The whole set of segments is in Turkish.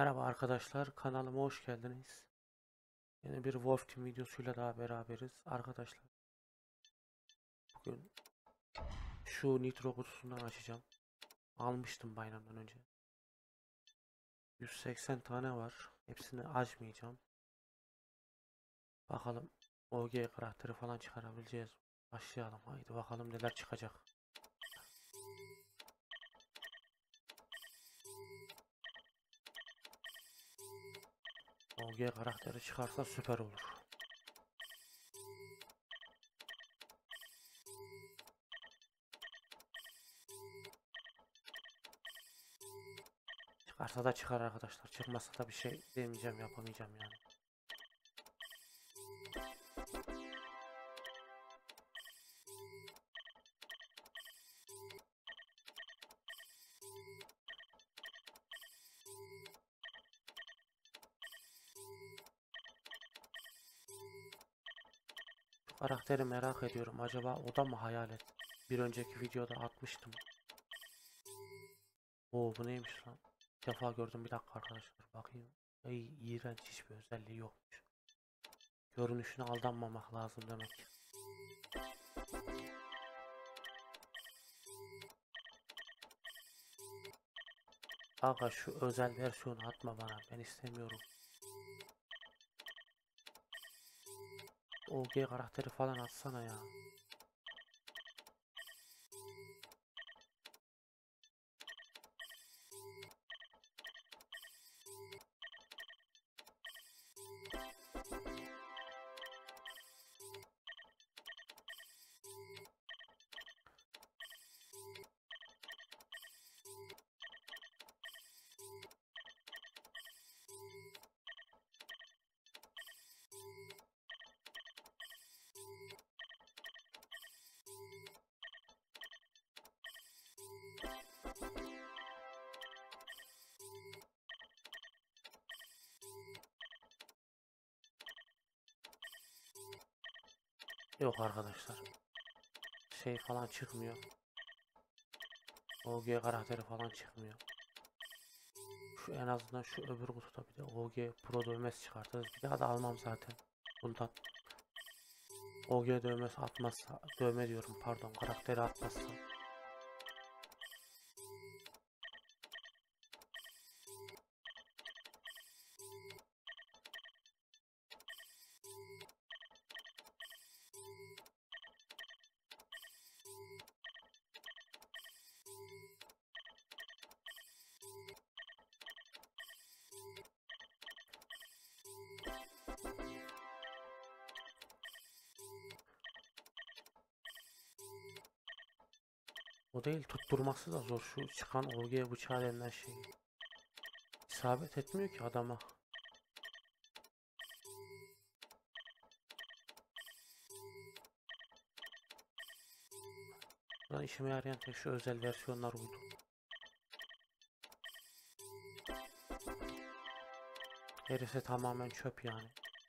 Merhaba arkadaşlar, kanalıma hoş geldiniz. Yeni bir Wolf Team videosuyla daha beraberiz. Arkadaşlar, bugün şu nitro kutusundan açacağım. Almıştım bayramdan önce. 180 tane var. Hepsini açmayacağım. Bakalım OG karakteri falan çıkarabileceğiz. Başlayalım. Haydi bakalım neler çıkacak. OG karakteri çıkarsa süper olur. Çıkarsa da çıkar arkadaşlar. Çıkmazsa da bir şey demeyeceğim, yapamayacağım yani. Şu karakteri merak ediyorum. Acaba o da mı hayalet? Bir önceki videoda atmıştım. Oo, bu neymiş lan? İlk defa gördüm, bir dakika arkadaşlar bakayım. Ay, iğrenç, hiçbir özelliği yokmuş. Görünüşüne aldanmamak lazım demek. Aga, şu özel versiyonu atma bana, ben istemiyorum. OG karakteri falan atsana ya. Yok arkadaşlar, şey falan çıkmıyor. OG karakteri falan çıkmıyor. Şu, en azından şu öbür kutuda bir de OG Pro dövmesi çıkartırız. Bir daha da almam zaten bundan. OG dövmesi atmazsa, dövme diyorum pardon, karakteri atmazsa. O değil, tutturması da zor, şu çıkan OG bıçağı denilen şey. İsabet etmiyor ki adama. Buradan işime yarayan tek şu özel versiyonlar oldu. Gerisi tamamen çöp yani.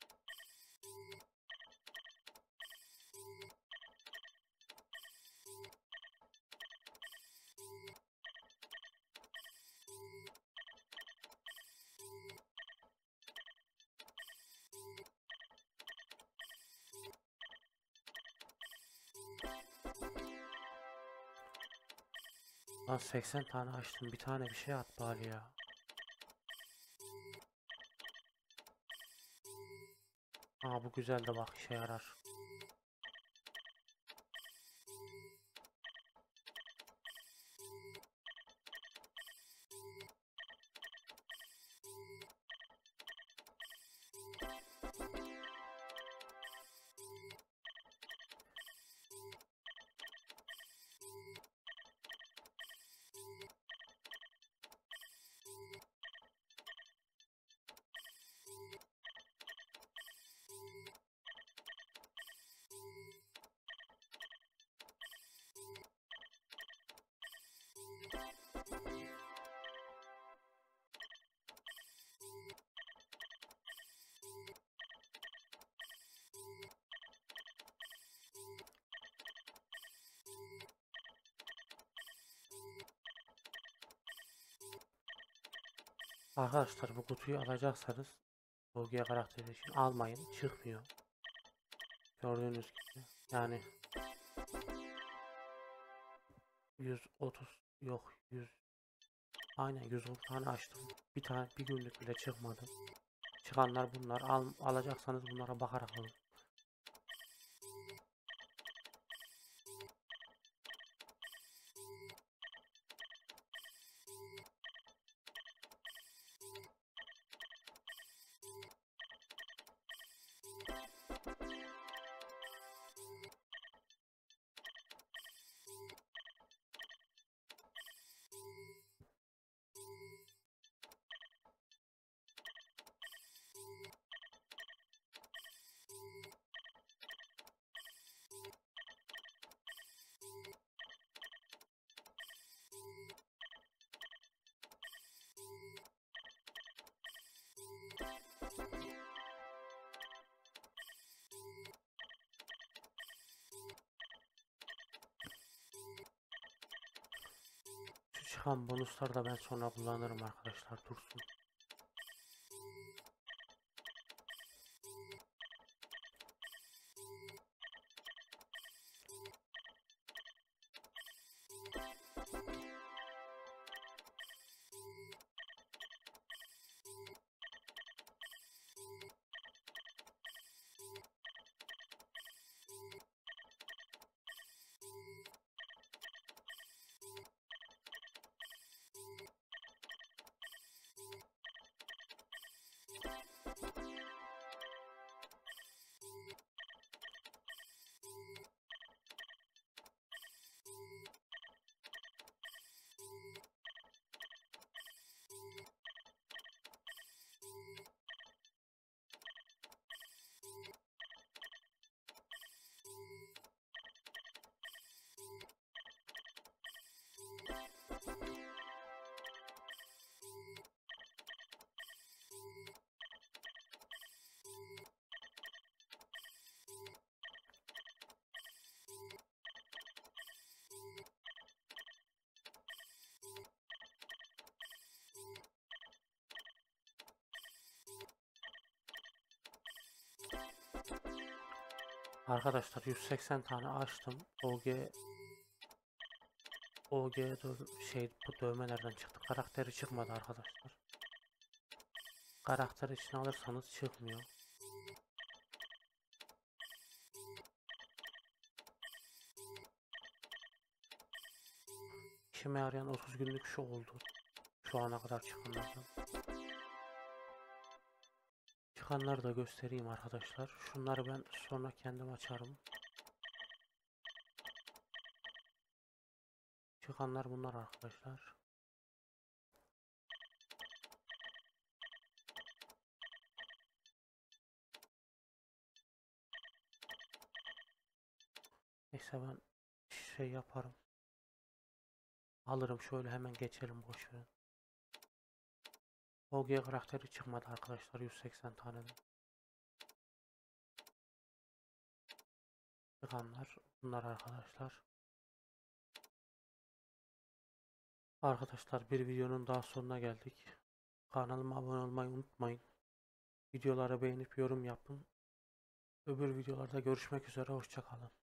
Lan 80 tane açtım, bir tane bir şey at bari ya. Aa, bu güzel de bak, işe yarar. Arkadaşlar bu kutuyu alacaksanız OG karakteri için almayın. Çıkmıyor. Gördüğünüz gibi. Yani 130 yok 100 aynen 110 tane açtım. Bir tane bir günlük bile çıkmadı. Çıkanlar bunlar. Alacaksanız bunlara bakarak alın. Şu çıkan bonusları da ben sonra kullanırım arkadaşlar, dursun. Arkadaşlar 180 tane açtım. OG bu dövme nereden çıktı? Karakteri çıkmadı arkadaşlar. Karakter için alırsanız çıkmıyor. İşime yarayan 30 günlük şu oldu. Şu ana kadar çıkanlardan. Çıkanları da göstereyim arkadaşlar. Şunları ben sonra kendim açarım. Çıkanlar bunlar arkadaşlar. Neyse ben şey yaparım. Alırım, şöyle hemen geçelim, boş verin. OG karakteri çıkmadı arkadaşlar 180 taneden. Çıkanlar bunlar arkadaşlar. Arkadaşlar bir videonun daha sonuna geldik. Kanalıma abone olmayı unutmayın. Videoları beğenip yorum yapın. Öbür videolarda görüşmek üzere, hoşça kalın.